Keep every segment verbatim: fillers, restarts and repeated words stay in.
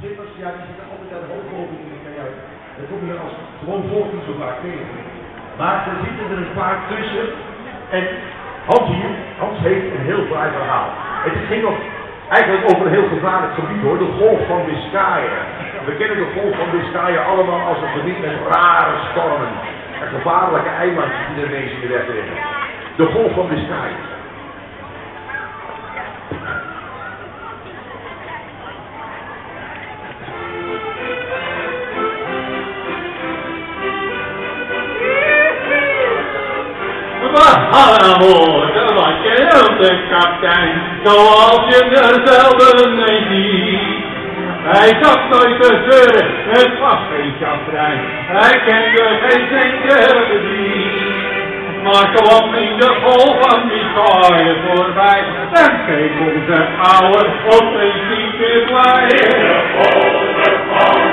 slippers, ja, die zitten altijd aan de hoofdboven in de kajuit. Dat kom je als gewoon volk niet zo vaak tegen. Maar er zitten er een paar tussen. En Hans hier, Hans heeft een heel fraai verhaal. Het ging nog eigenlijk over een heel gevaarlijk gebied hoor, de Golf van Biscayen. We kennen de Golf van Biscayen allemaal als een gebied met rare stormen. En gevaarlijke eilandjes die er ineens in de weg liggen. De Golf van Biscayen. Amor, wat je ook de kapitein, zoals je dezelfde niet ziet. Hij zat nooit te zeuren, het was geen chagrijn, hij kende geen zeker verdriet. Maar kwam in de golf van Biscayen voorbij, en keek onze oude opeens niet meer blij. In de golven van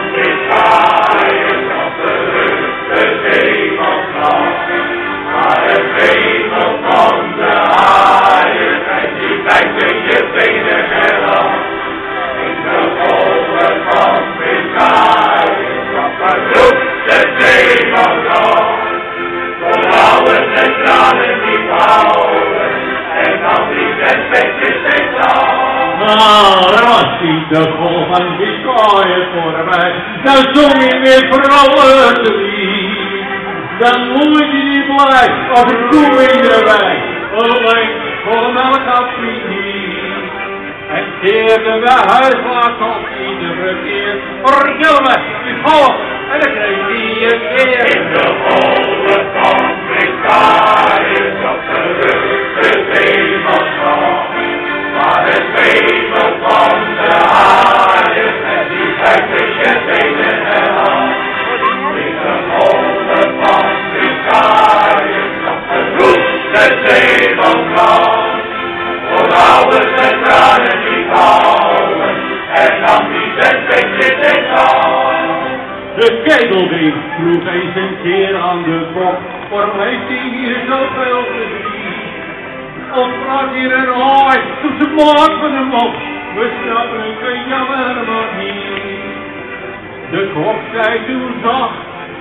Biscayen zat de rust, de zeemanschap. Maar het hemel van de haaien, en die bijt in je benen eraf. In de golven van Biscayen zat vervloekt de zeeman af. Volhouden en tranen die houden, en dan die zes petjes steeds af. Maar als hij de golf van Biscayen voorbij, dan zong hij weer vrolijk lied. Dan moet je niet blij, als een koe in de wei, alleen voor melk had hij niet. En keerde naar huis, laat op iedere keer, vertel me, die golf, en dan kreeg hij een keer. In de golven van Biscayen zat de rust, de zeemanschap. Maar het hemel van de haaien, en die bijt in je benen eraf. In de golven van Biscayen zat vervloekt de zeemanschap. Volhouden en tranen niet houden, en nam die zes petjes steeds af. De keteldief vroeg eens een keer aan de kop, waarom heeft hij hier zoveel verdriet? Of vraagt hier een haai, doet ze maat van hem op, we snappen het geen jammer maar niet. De kok zei toen zacht,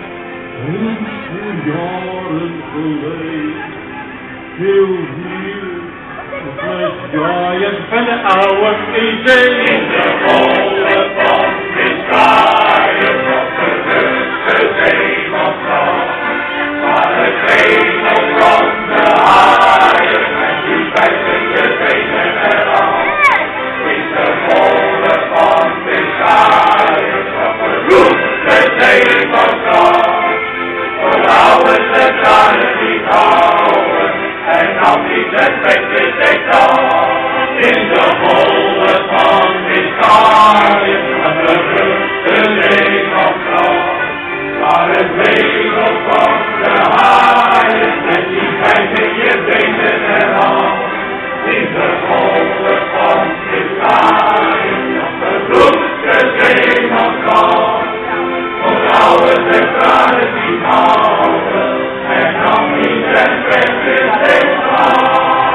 honderd jaren geleden, heel hier, de Biscayen van de oude zee. In de golven van Biscayen zat de rust, de zeemanschap. Maar het hemel van de haaien, en die bijten je benen eraf. In de golven van Biscayen zat vervloekt de zeemanschap. Volhouden en tranen niet houden, en nam die zes petjes steeds af. In de golven van Biscayen zat de rust, de zeemanschap. Maar het hemel van de haaien, en die bijten je benen eraf. In de golven van Biscayen zat vervloekt de zeemanschap. Volhouden en tranen niet houden, en nam die zes petjes steeds af.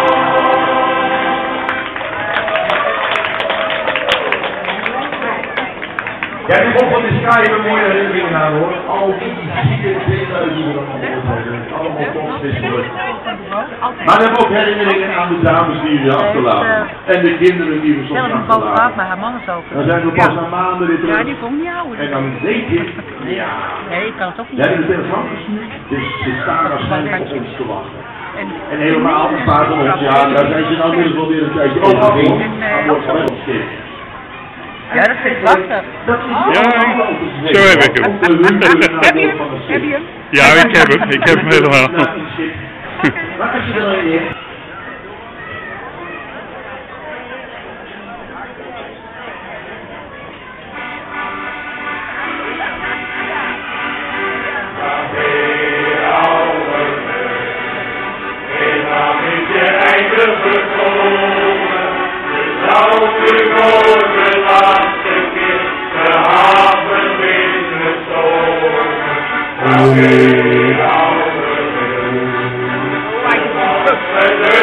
Ja, die Golf van Biscayen hebben mooie herinneringen aan hoor. Al die zieke zeeluiden die we dan gehoord hebben. Allemaal kotswisselen. Maar we hebben ook herinneringen aan de dames die we achterlaten. En de kinderen die we soms achterlaten. Maar haar man is ook. Dan zijn we pas na maanden weer terug. Ja, die kon niet houden. En dan denk je, ja. Nee, ik kan het ook niet. Jij hebt de telefoon gestuurd, dus ze staan waarschijnlijk op ons te wachten. En, En helemaal een paar van ons, ja, daar zijn ze nou inmiddels wel weer een tijdje overheen. Maar wordt wel een schip. ja, dat vind ik lastig. Dat is Ja, zo heb ik hem. Heb je hem? Heb je hem? Ja, ik heb hem. Ik heb hem helemaal. Waar is je er in? Hey,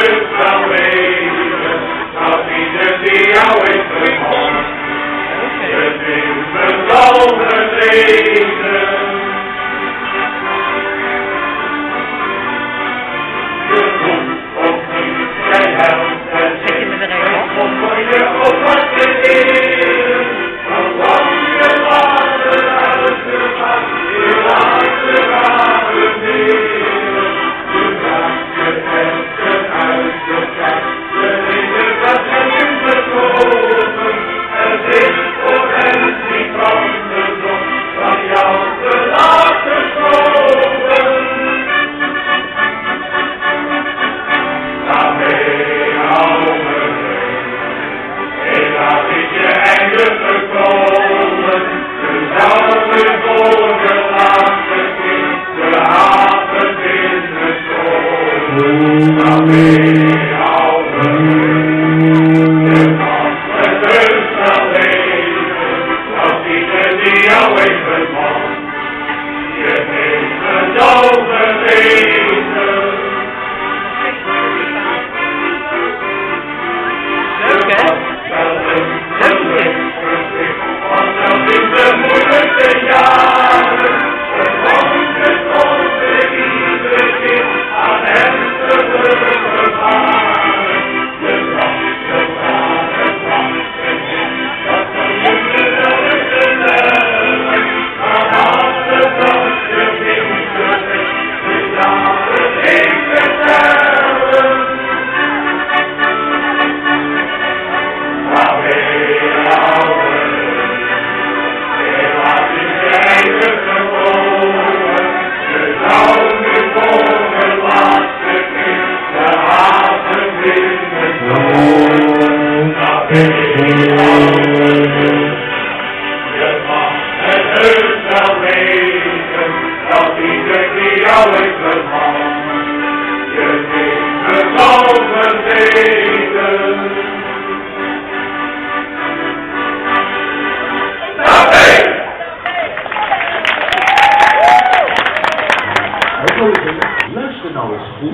Luister nou eens goed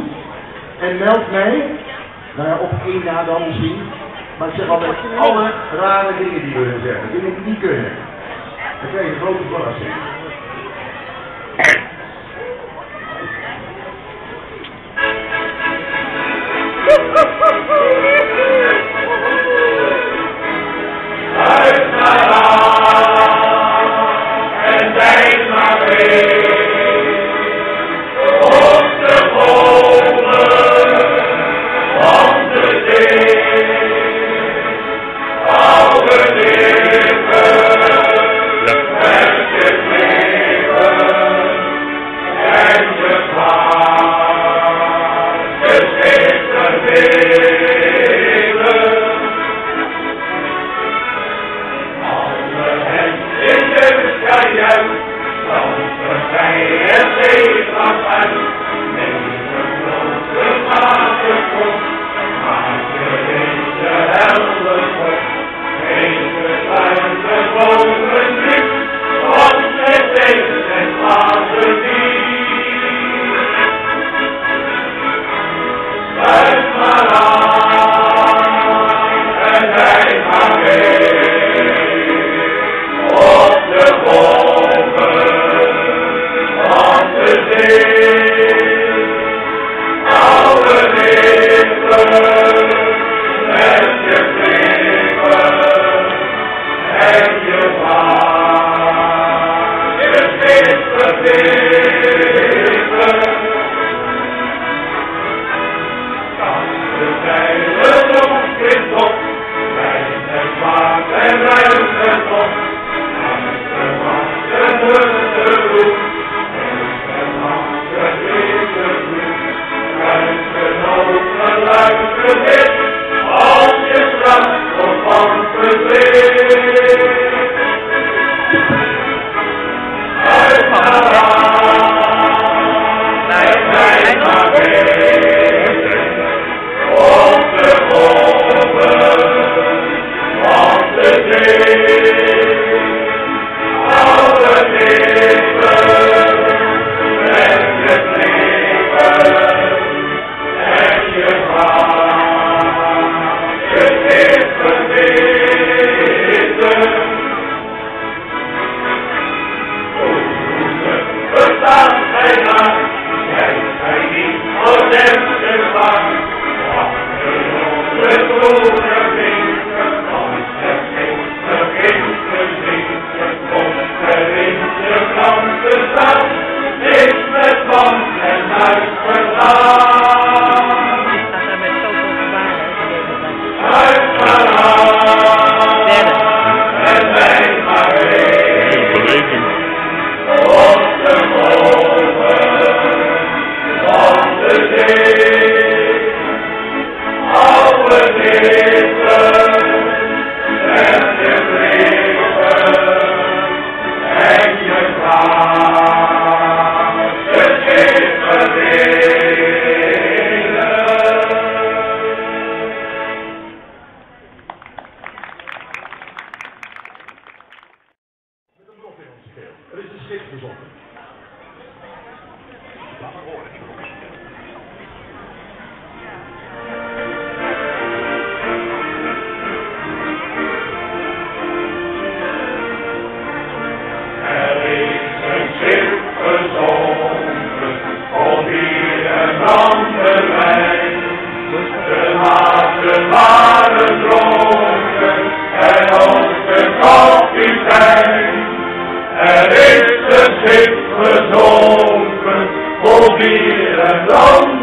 en meld mij, nou ja, op één na dan misschien, maar ik zeg altijd alle rare dingen die we zeggen, die ik niet kunnen. Dan krijg je een grote verrassing. Precious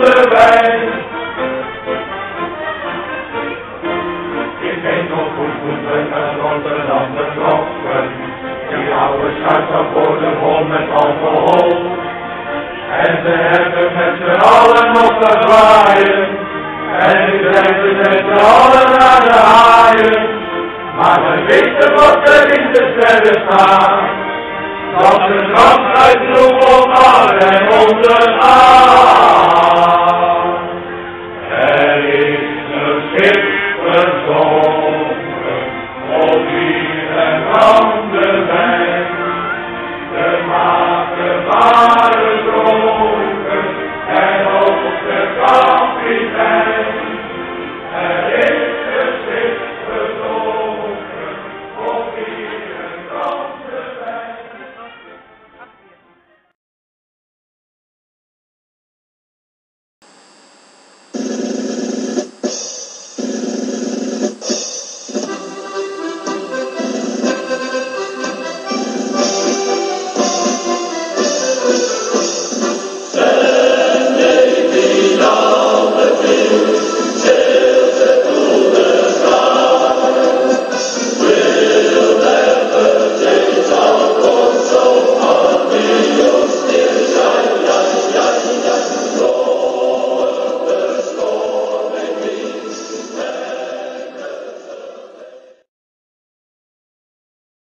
de wijn. Ik weet nog goed toen we naar Rotterdam vertrokken. Die oude schuit voor de vol met alcohol. En ze hebben met z'n allen nog gezwaaien. En nu zijn ze met z'n allen naar de haaien. Maar we wisten wat er in de sterren staat. Dat de kracht uit bloed op aarde en onder aan.